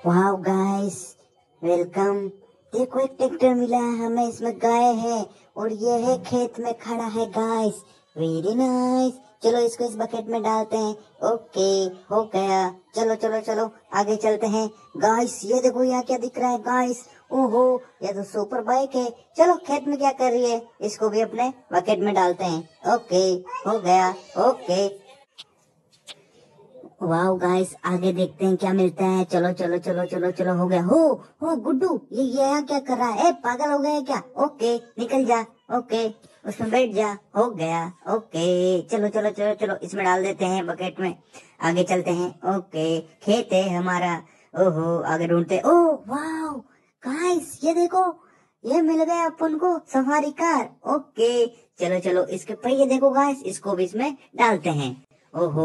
वाह guys, welcome. देखो एक ट्रैक्टर मिला है हमें, इसमें गाय है और ये है खेत में खड़ा है गाइस। Very nice. चलो इसको इस बकेट में डालते हैं। ओके, हो गया। चलो चलो चलो आगे चलते हैं गाइस। ये देखो यहाँ क्या दिख रहा है गाइस। ओहो, ये तो सुपर बाइक है। चलो खेत में क्या कर रही है, इसको भी अपने बकेट में डालते हैं। ओके, हो गया। ओके, वाह गाइस, आगे देखते हैं क्या मिलता है। चलो चलो चलो चलो चलो, हो गया। हो गुड्डू, ये यहाँ क्या कर रहा है? पागल हो गया है क्या? ओके, निकल जा। ओके, उसमें बैठ जा। हो गया। ओके, चलो चलो चलो चलो, इसमें डाल देते हैं बकेट में। आगे चलते हैं। ओके, खेत है हमारा। ओहो, आगे ढूंढते। ओह वाह गाइस, ये देखो, ये मिल गया अपन को सफारी कार। ओके, चलो चलो, इसके पहिए देखो गाइस, इसको भी इसमें डालते हैं। ओहो,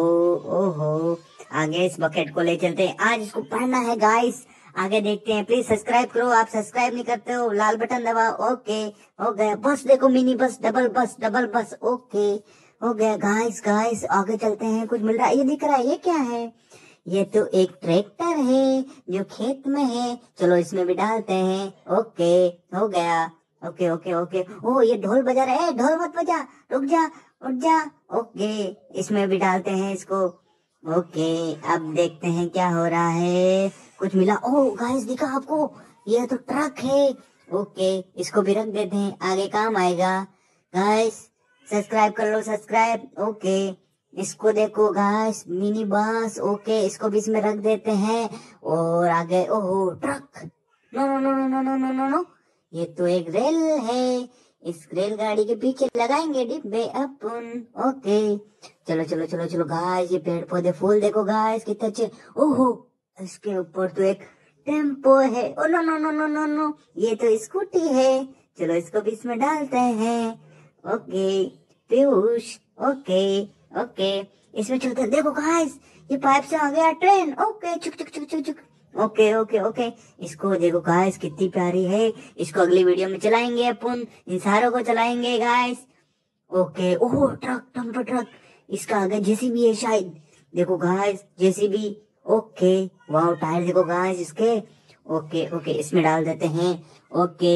ओहो, आगे इस बकेट को ले चलते हैं। आज इसको पढ़ना है गाइस। आगे देखते हैं। प्लीज सब्सक्राइब करो, आप सब्सक्राइब नहीं करते हो, लाल बटन दबाओ। ओके, हो गया। बस देखो, मिनी बस, डबल बस, डबल बस। ओके, हो गया गाइस। गाइस आगे चलते हैं। कुछ मिल रहा है, ये दिख रहा है, ये क्या है? ये तो एक ट्रैक्टर है जो खेत में है। चलो इसमें भी डालते हैं। ओके, हो गया। Okay okay okay. ओ, ये ढोल बजा रहा है। ढोल मत बजा, रुक जा, उठ जा। ओके, इसमें भी डालते हैं इसको। ओके, अब देखते हैं क्या हो रहा है। कुछ मिला। ओह गाइस, दिखा आपको? ये तो ट्रक है। ओके, इसको भी रख देते हैं, आगे काम आएगा। गाइस सब्सक्राइब कर लो, सब्सक्राइब। ओके, इसको देखो गाइस, मिनी बस। ओके, इसको भी इसमें रख देते हैं। और आगे, ओहो truck. No no no no no no no no no, ये तो एक रेल है। इस रेलगाड़ी के पीछे लगाएंगे डिब्बे अपन। ओके, चलो चलो चलो चलो गाइस, ये पेड़ पौधे फूल देखो गाइस कितने अच्छे। ओहो, इसके ऊपर तो एक टेम्पो है। Oh no no no no no no, ये तो स्कूटी है। चलो इसको भी इसमें डालते हैं। ओके, पीयूष। ओके, ओके, इसमें चलते हैं। देखो गाइस, ये पाइप से आ गया ट्रेन। ओके, चुक चुक चुक चुक चुक। ओके ओके ओके, इसको देखो गाइस कितनी प्यारी है। इसको अगली वीडियो में चलाएंगे अपन, इन सारों को चलाएंगे guys. Okay, oh truck, dumper truck. इसका आगे जेसीबी है शायद। देखो गाइस, जेसीबी। ओके, वाह, टायर देखो गाइस इसके। ओके ओके, इसमें डाल देते हैं। ओके,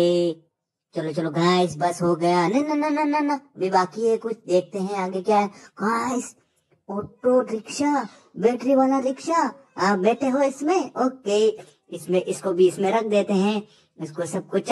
चलो चलो गाइस, बस हो गया। ना ना ना ना ना ना, अभी बाकी है कुछ, देखते हैं आगे क्या है गाइस। ऑटो रिक्शा, बैटरी वाला रिक्शा। आप बैठे हो इसमें? ओके, इसमें इसको भी इसमें रख देते हैं। इसको सब कुछ